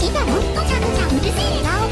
いざもっとじゃんじゃんうるせえな